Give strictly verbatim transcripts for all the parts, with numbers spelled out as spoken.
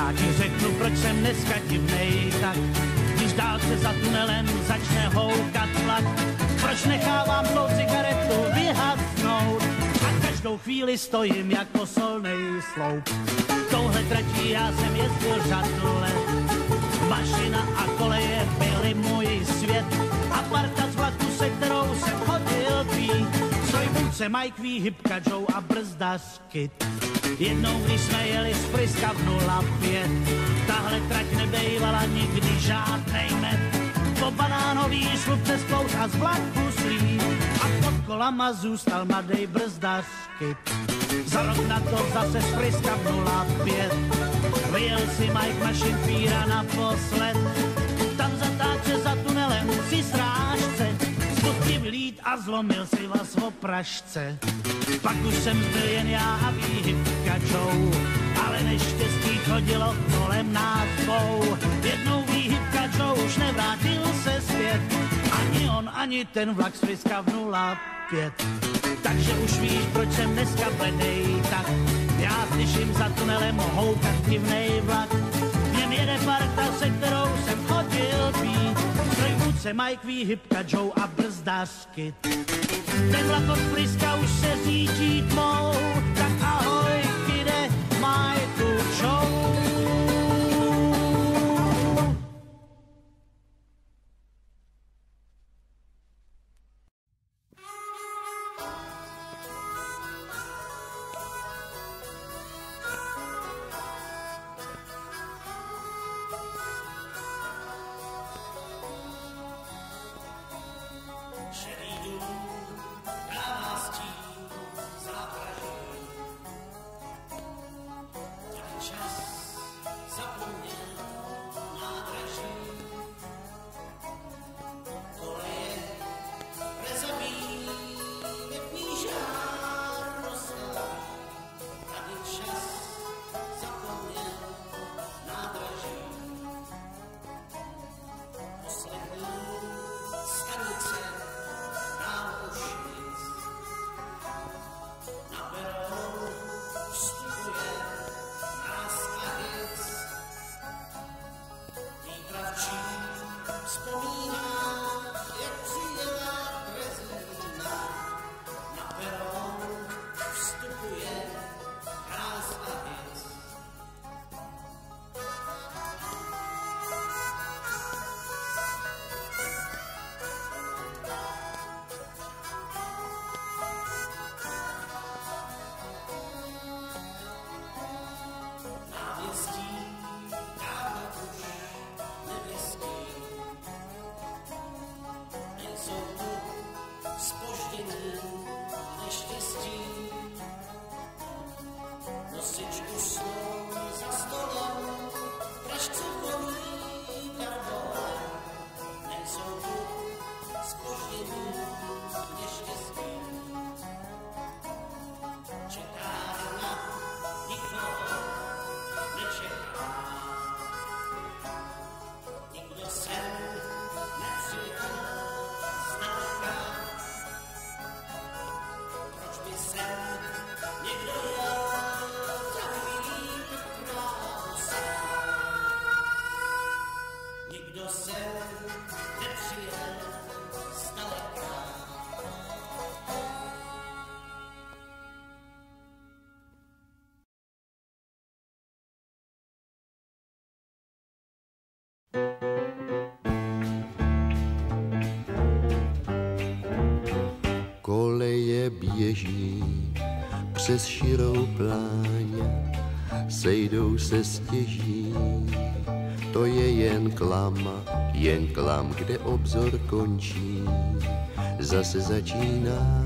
Já ti řeknu, proč jsem dneska divnej, tak když dálce za tunelem začne houkat vlak, proč nechávám tou cigaretu vyhasnout a každou chvíli stojím jako solnej sloup. Touhle tratí já jsem jezdil řadu let, mašina a koleje byly můj svět a parta z vlaku, se kterou jsem chodil pít, strojvůdce Mike, výhybka Joe a brzdař Kit. Jednou, když jsme jeli z Friska v nula pět, tahle trať nebejvala nikdy žádnej met. Po banánový šlup přes plout a z vlaku slí a pod kolama zůstal mladej brzdař Kit. Za rok na to zase z Friska v nula pět vyjel si Mike na Šimfíra naposled. Tam zatáče za tunelem si strážce spodky vylít a zlomil si vás v pražce. Pak už jsem byl jen já a výhybka Joe, ale neštěstí chodilo kolem nás dvou. Jednou výhybka Joe už nevrátil se zpět, ani on, ani ten vlak z Friska v nula pět. Takže už víš, proč jsem dneska bledej, tak já slyším za tunelem houkat divnej vlak. V něm jede parta, se kterou jsem chodil pít, strojvůdce Mike, výhybka Joe a brzdař Kit. Ten vlak od Friska už se řítí tmou, tak ahoj, kide, Majku Joe. Koleje běží přes širou pláň, sejdou se stěží, to je jen klam, jen klam, kde obzor končí, zase začíná.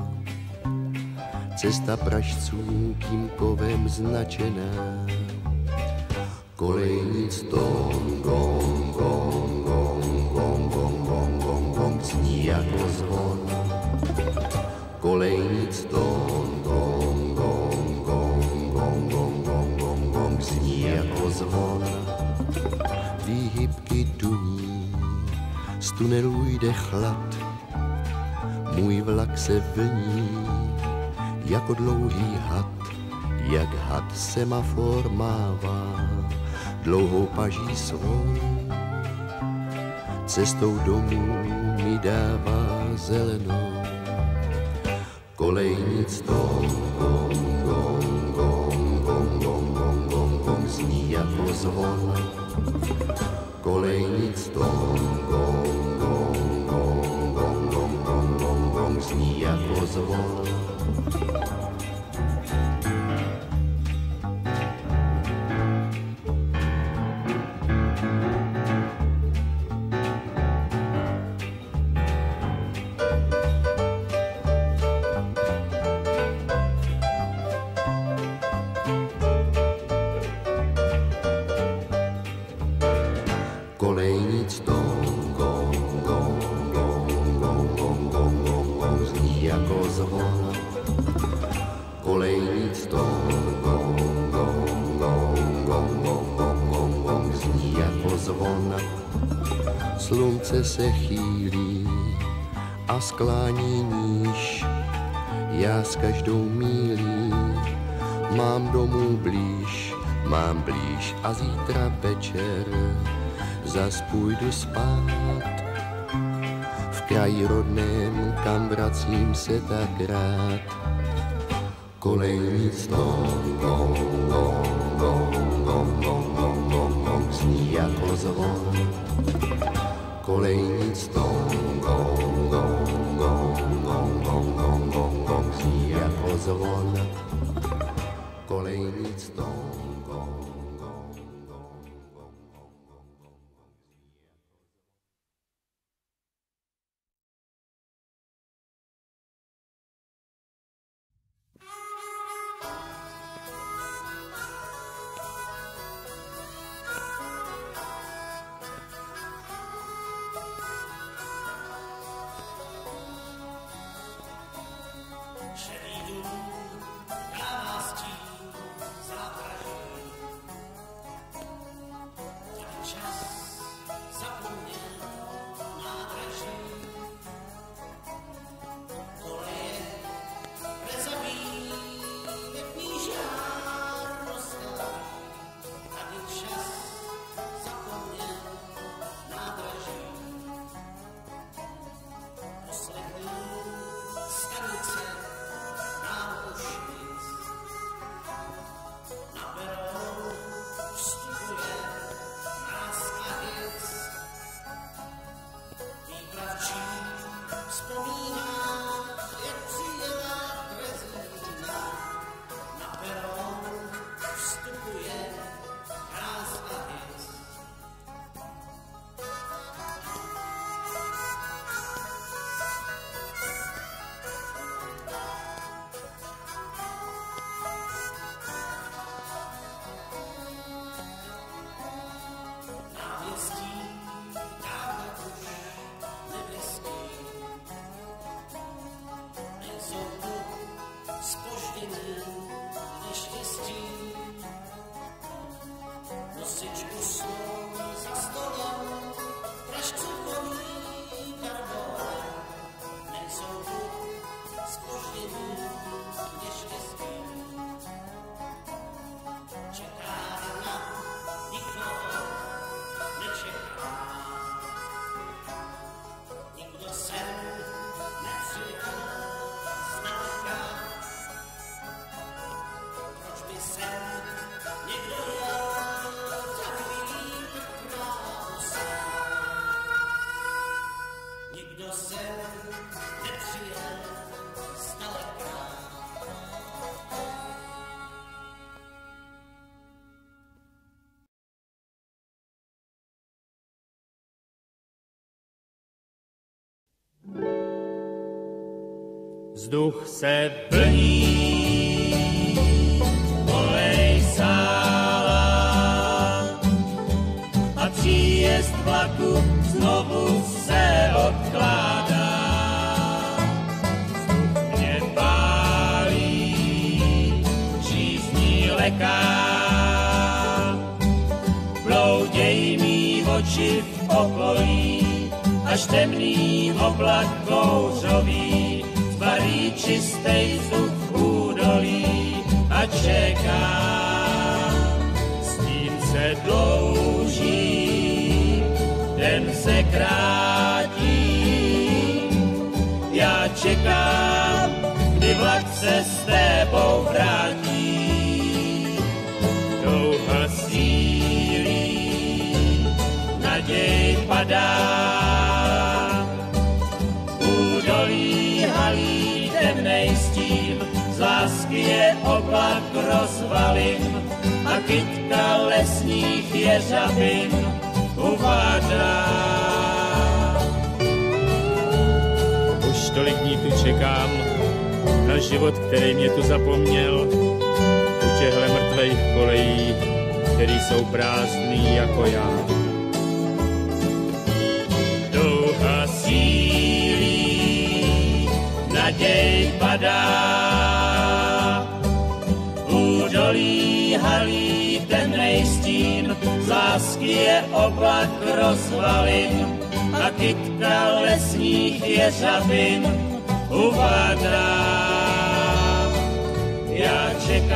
Cesta pražců tím kovem značená, kolejnic tón, gong, gong, gong, gong, gong, gong, gong, gong, zní jako zvon. Kolejnic tón, gong, gong, gong, gong, gong, gong, gong, gong, zní jako zvon. Výhybky duní, z tunelu jde chlad, můj vlak se vlní, jako dlouhý had, jak had semafor mává, dlouhou paží svou. Cestou domů mi dává zelenou. Kolejnic tom, gong, gong, gong, gong, gong, gong, gong, gong, zní jako zvon. Kolejnic tom, gong, gong, gong, gong, gong, gong, gong, gong, zní jako zvon. Kolejnic tom, gong, gong, gong, gong, gong, gong, gong, gong, zní jako zvon. Kolejnic tom, gong, gong, gong, gong, gong, gong, gong, gong, zní jako zvon. Slunce se chýlí a sklání níž, já s každou mílí mám domů blíž, mám blíž a zítra večer zas půjdu spát. V kraji rodném, kam vracím se tak rád. Kolejnic tom, gong, gong, gong, gong, gong, gong, gong, gong, zní jako zvon. Kolejnic tom, gong, gong, gong, gong, gong, gong, gong, gong, zní jako zvon. Kolejnic tom, gong. Vzduch se plní, kolej sála a příjezd vlaku znovu se odkládá. Vzduch mě pálí, žízní leká, bloudějí mý oči v okolí, až temný oblak kouřový varí čistej vzduch v údolí a čekám, s tím se se dlouží, den se krátí. Já čekám, kdy vlak se s tebou vrátí. Touha sílí, naděj padá. Údolí halí temnej stín, z lásky je oblak rozvalin a kytka lesních jeřabin uvádá. Už tolik dní tu čekám na život, který mě tu zapomněl, u těchhle mrtvejch kolejí, který jsou prázdný jako já. Touha sílí, naděj padá. Údolí halí temnej stín, z lásky je oblak rozvalin a kytka lesních jeřabin uvádá. Já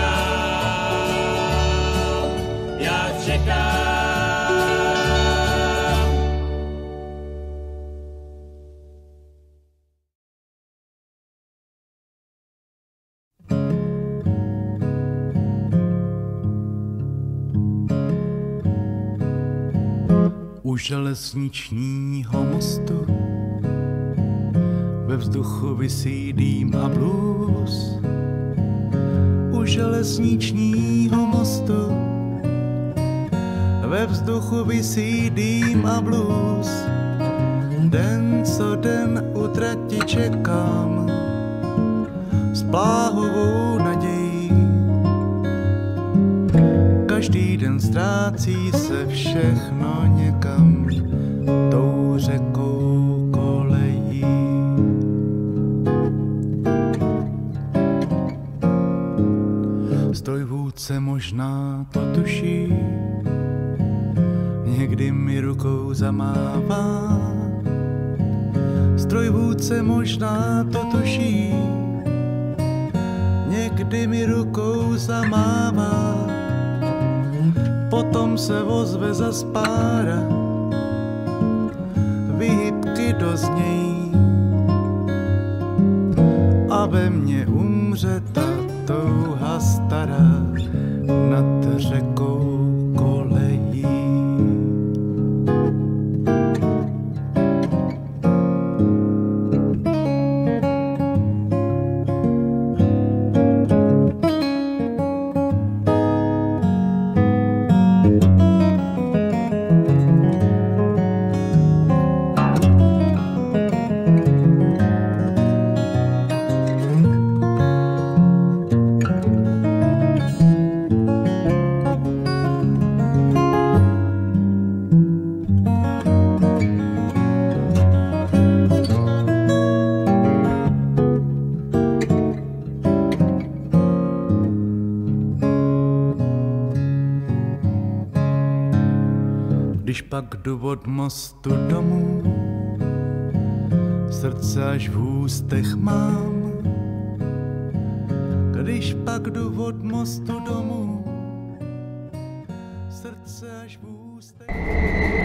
čekám, já čekám. U železničního mostu ve vzduchu visí dým a blues. U železničního mostu ve vzduchu visí dým a blues. Den co den u trati čekám s pláhovou nadějí. Každý den ztrácí se všechno někam tou řekou kolejí. Strojvůdce možná to tuší, někdy mi rukou zamává. Strojvůdce možná to tuší, někdy mi rukou zamává. Potom se ozve zas pára výhybky doznějí a ve mně umře ta touha stará nad řekou kolejí. Když pak jdu od mostu domů, srdce až v ústech mám. Když pak jdu od mostu domů, srdce až v ústech.